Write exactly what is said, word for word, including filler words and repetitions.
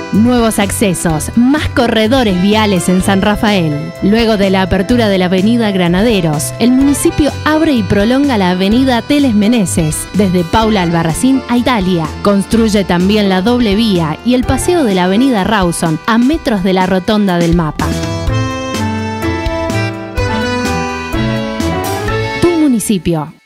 Nuevos accesos, más corredores viales en San Rafael. Luego de la apertura de la avenida Granaderos, el municipio abre y prolonga la avenida Teles Meneses, desde Paula Albarracín a Italia. Construye también la doble vía y el paseo de la avenida Rawson, a metros de la rotonda del Mapa. Tu municipio.